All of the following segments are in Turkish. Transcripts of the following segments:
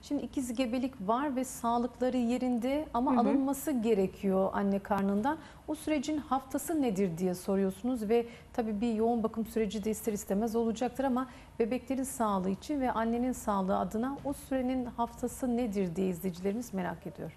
Şimdi ikiz gebelik var ve sağlıkları yerinde ama alınması gerekiyor anne karnından. O sürecin haftası nedir diye soruyorsunuz ve tabii bir yoğun bakım süreci de ister istemez olacaktır ama bebeklerin sağlığı için ve annenin sağlığı adına o sürenin haftası nedir diye izleyicilerimiz merak ediyor.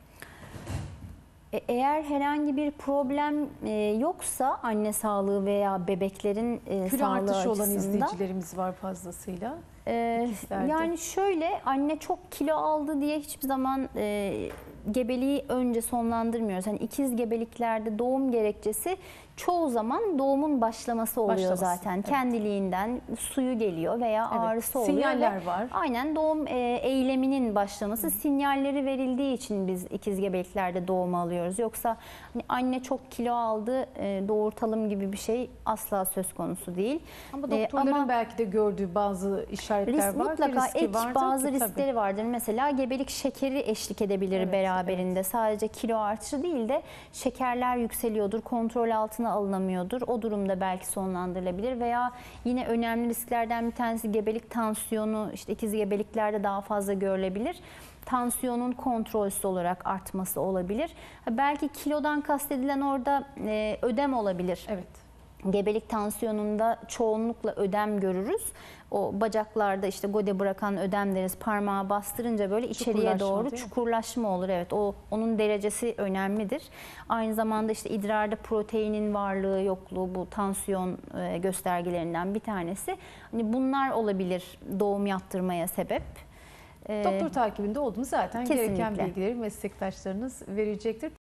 Eğer herhangi bir problem yoksa anne sağlığı veya bebeklerin Kilo sağlığı artışı açısından olan izleyicilerimiz var fazlasıyla. yani şöyle, anne çok kilo aldı diye hiçbir zaman gebeliği önce sonlandırmıyoruz. Hani ikiz gebeliklerde doğum gerekçesi çoğu zaman doğumun başlaması oluyor zaten. Evet. Kendiliğinden suyu geliyor veya ağrısı oluyor. Sinyaller var. Aynen, doğum eyleminin başlaması, sinyalleri verildiği için biz ikiz gebeliklerde doğumu alıyoruz. Yoksa hani anne çok kilo aldı, doğurtalım gibi bir şey asla söz konusu değil. Ama doktorların belki de gördüğü bazı işaretler var. Mutlaka bazı riskleri tabii vardır. Mesela gebelik şekeri eşlik edebilir beraberinde. Evet. Sadece kilo artışı değil de şekerler yükseliyordur, kontrol altına alınamıyordur. O durumda belki sonlandırılabilir veya yine önemli risklerden bir tanesi gebelik tansiyonu, işte ikiz gebeliklerde daha fazla görülebilir. Tansiyonun kontrolsüz olarak artması olabilir. Belki kilodan kastedilen orada ödem olabilir. Evet. Gebelik tansiyonunda çoğunlukla ödem görürüz. O bacaklarda işte gode bırakan ödem deriz. Parmağı bastırınca böyle içeriye doğru çukurlaşma olur. Evet, onun derecesi önemlidir. Aynı zamanda işte idrarda proteinin varlığı yokluğu bu tansiyon göstergelerinden bir tanesi. Hani bunlar olabilir doğum yaptırmaya sebep. Doktor takibinde olduğunu zaten Kesinlikle. gereken bilgileri meslektaşlarınız verecektir.